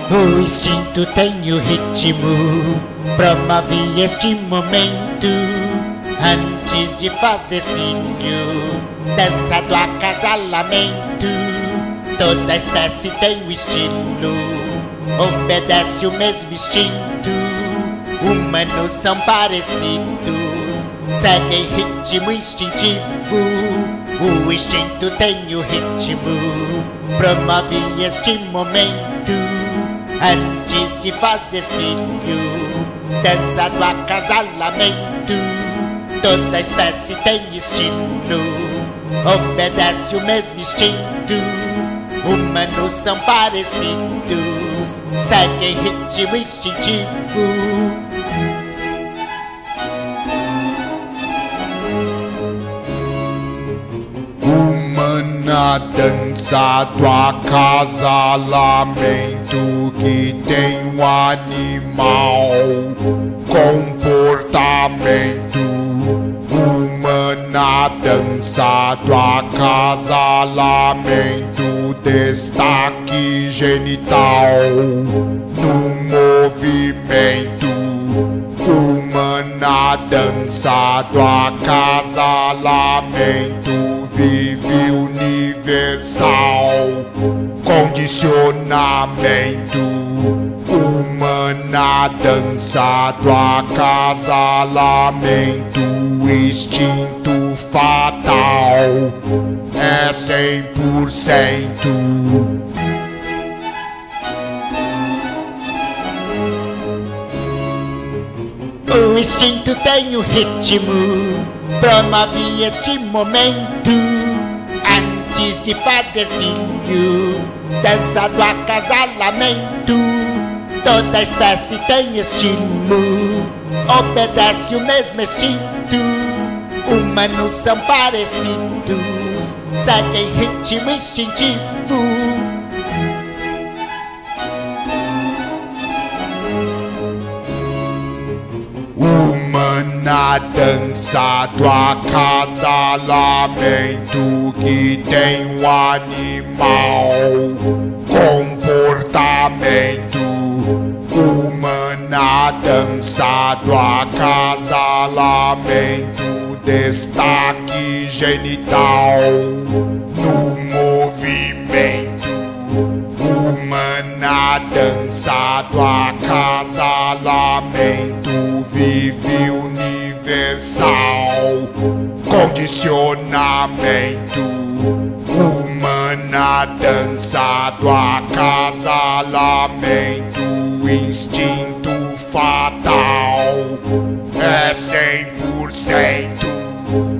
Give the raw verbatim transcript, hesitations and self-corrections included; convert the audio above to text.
O instinto tem o ritmo, promove este momento. Antes de fazer filho, dança do acasalamento. Toda espécie tem o estilo, obedece o mesmo instinto. Humanos são parecidos, seguem ritmo instintivo. O instinto tem o ritmo, promove este momento. Antes de fazer filho, dança do acasalamento. Toda espécie tem estilo, obedece o mesmo instinto. Humanos são parecidos, seguem ritmo instintivo. Humana dança do acasalamento, que tem um animal comportamento. Humana dança do acasalamento, destaque genital no movimento. Humana dança do acasalamento, vive universal condicionamento. Humana dança do acasalamento, instinto fatal é cem por cento. O instinto tem o ritmo, promove este momento. Antes de fazer filho, dança do acasalamento. Toda espécie tem estilo, obedece o mesmo instinto. Humanos são parecidos, seguem ritmo instintivo. Humana dança do acasalamento, que tem um animal comportamento. Humana dança do acasalamento, destaque genital no movimento. Humana dança do acasalamento, vive universal condicionamento. Humana dança do acasalamento, instinto fatal é cem por cento.